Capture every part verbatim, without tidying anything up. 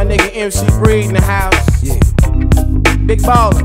my nigga M C Breed in the house. Yeah. Big baller.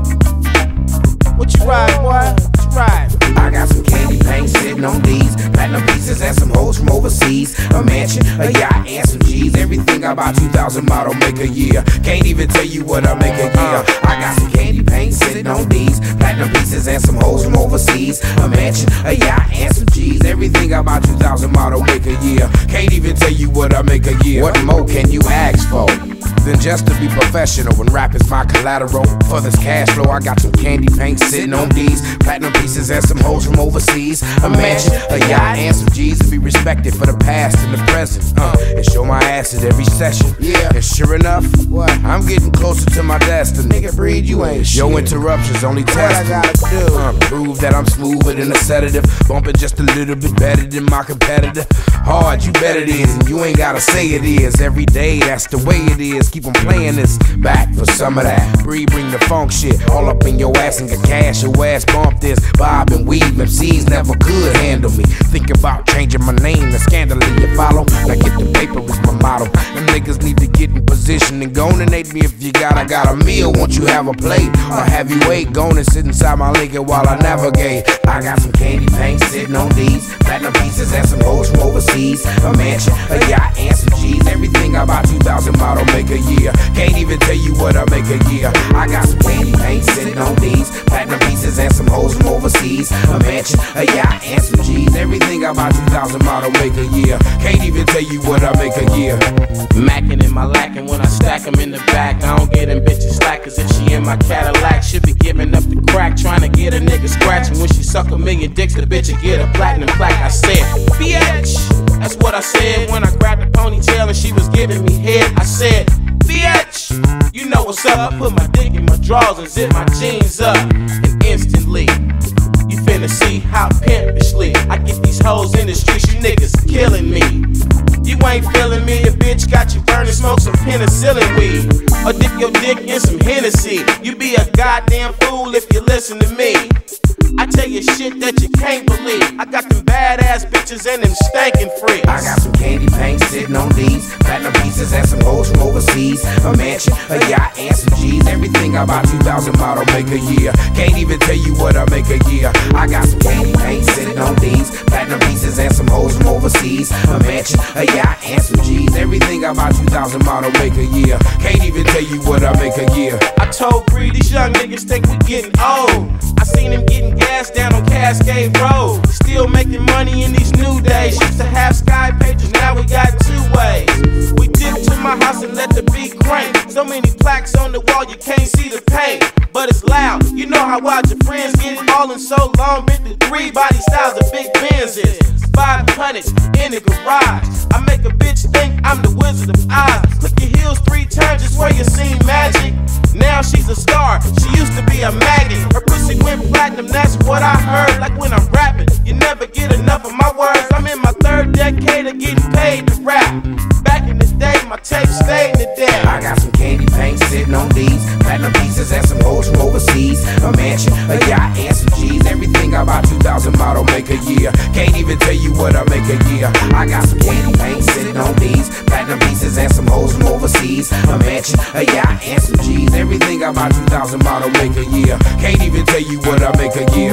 What you ride, boy? What you ride? I got some candy paint sitting on these platinum pieces and some hoes from overseas. A mansion, a yacht, and some G's. Everything about two thousand model make a year. Can't even tell you what I make a year. I got some candy paint sitting on these platinum pieces and some hoes from overseas. A mansion, a yacht, and some G's. Everything about two thousand model make a year. Can't even tell you what I make a year. What more can you ask for than just to be professional when rap is my collateral? For this cash flow, I got some candy paint sitting on these platinum pieces and some hoes from overseas. A mansion, a yacht, and some G's to be respected for the past and the present. Uh, and show my ass at every session. Yeah, and sure enough, what? I'm getting closer to my destiny. Nigga, Breed, you ain't shit. Yo, interruptions only test. What I gotta do? Uh, prove that I'm smoother than a sedative, bumping just a little bit better than my competitor. Hard, you bet it is, and you ain't gotta say it is. Every day, that's the way it is. Keep on playing this back for some of that. Breed, bring the funk shit all up in your ass and get cash. Your ass bump this, bob and weave. M Cs never could handle me. Think about changing my name to Scandally. You follow? Now get the paper is my motto. Them niggas need to get in position and go donate me if you got. I got a meal, won't you have a plate? Or have you wait, go and sit inside my Lincoln while I navigate. I got some candy paint sitting on these platinum pieces and some hoes from overseas. A mansion, a yacht, and some G's. Everything about two thousand model make a year. Can't even tell you what I make a year. I got some candy paint sitting on these platinum pieces and some hoes from overseas. A mansion, a yacht, and some G's. Everything about two thousand model make a year. Can't even tell you what I make a year. Mackin' in my lackin' when I stack 'em in the back. I don't get them bitches slack, cause if she in my Cadillac, should be giving up the crack, trying to get a nigga scratching. When she suck a million dicks, the bitch will get a platinum plaque. I said, bitch, that's what I said when I grabbed the ponytail and she was giving me head. I said, bitch, you know what's up. I put my dick in my drawers and zip my jeans up, and instantly you finna see how pimpishly I get these hoes in the streets. You niggas killing me. You ain't feeling me, a bitch got you burning, smoke some penicillin weed, or dip your dick in some Hennessy. You be a goddamn fool if you listen to me. I tell you shit that you can't believe. I got them badass bitches and them stankin' freaks. I got some candy paint sitting on these platinum pieces and some hoes from overseas. A mansion, a yacht, and some G's. Everything about two thousand model make a year. Can't even tell you what I make a year. I got some candy paint sitting on these platinum pieces and some hoes from overseas. A mansion, a yacht, and some G's. Everything about two thousand model make a year. Can't even tell you what I make a year. I told Bree, these young niggas think we getting old. I seen them getting gas down on Cascade Road. Still making money in these new days. Used to have sky pages, now we got two ways. We dipped to my house and let the beat crank. So many plaques on the wall, you can't see the paint, but it's loud. You know how wild your friends get, falling so long, bit the three body styles of big Benzes. Five hundreds in the garage. I make a bitch think I'm the Wizard of Oz. Click your heels three times just where you seen magic. Now she's a star, she used to be a maggot. Her pussy went platinum, that's what I heard. Like when I'm rapping, you never get enough of my words. I'm in my third decade of getting paid to rap. Back in the day, my tape stayed in the day. I got some candy paint sitting on these platinum pieces and some hoes from overseas. A mansion, a yacht, and some G's. Everything about two thousand model make a year. Can't even tell you what I make a year. I got some candy paint sitting on these platinum pieces and some hoes from overseas. A mansion, a yacht, and some G's. Everything about two thousand model make a year. Can't even tell you what I make a year.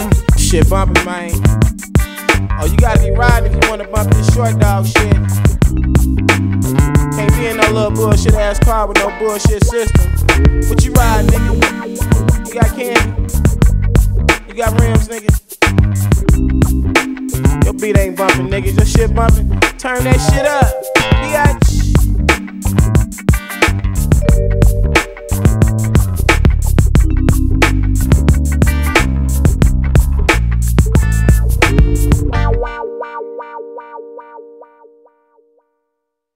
Shit bumpin', man. Oh, you gotta be riding if you wanna bump this short dog shit. Can't be in no little bullshit ass car with no bullshit system. What you ride, nigga? You got candy? You got rims, nigga? Your beat ain't bumping, nigga. Your shit bumping. Turn that shit up.